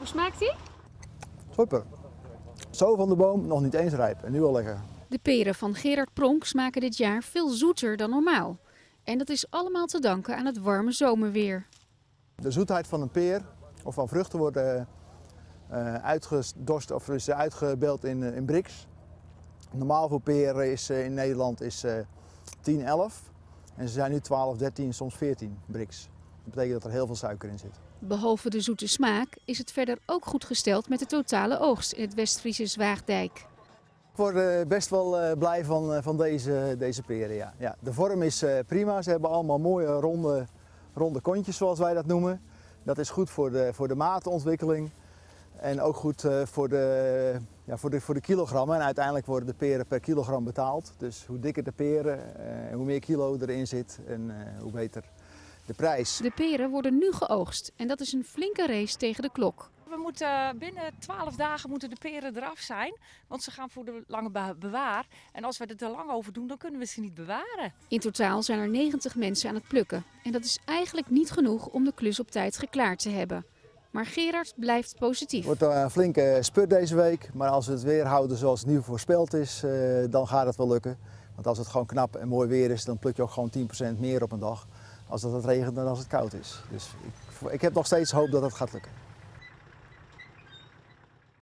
Hoe smaakt die? Super. Zo van de boom, nog niet eens rijp en nu al lekker. De peren van Gerard Pronk smaken dit jaar veel zoeter dan normaal. En dat is allemaal te danken aan het warme zomerweer. De zoetheid van een peer of van vruchten wordt uitgedorst of is uitgebeeld in Brix. Normaal voor peren is in Nederland is 10, 11 en ze zijn nu 12, 13, soms 14 Brix. Dat betekent dat er heel veel suiker in zit. Behalve de zoete smaak is het verder ook goed gesteld met de totale oogst in het West-Friese Zwaagdijk. Ik word best wel blij van deze peren. Ja. Ja, de vorm is prima, ze hebben allemaal mooie ronde kontjes zoals wij dat noemen. Dat is goed voor de maatontwikkeling en ook goed voor de kilogrammen. En uiteindelijk worden de peren per kilogram betaald. Dus hoe dikker de peren, hoe meer kilo erin zit en hoe beter de prijs. De peren worden nu geoogst en dat is een flinke race tegen de klok. We moeten binnen 12 dagen moeten de peren eraf zijn, want ze gaan voor de lange bewaar. En als we er te lang over doen, dan kunnen we ze niet bewaren. In totaal zijn er 90 mensen aan het plukken. En dat is eigenlijk niet genoeg om de klus op tijd geklaard te hebben. Maar Gerard blijft positief. Het wordt een flinke spurt deze week, maar als we het weer houden zoals het nu voorspeld is, dan gaat het wel lukken. Want als het gewoon knap en mooi weer is, dan pluk je ook gewoon 10% meer op een dag. Als het regent dan als het koud is. Dus ik heb nog steeds hoop dat het gaat lukken.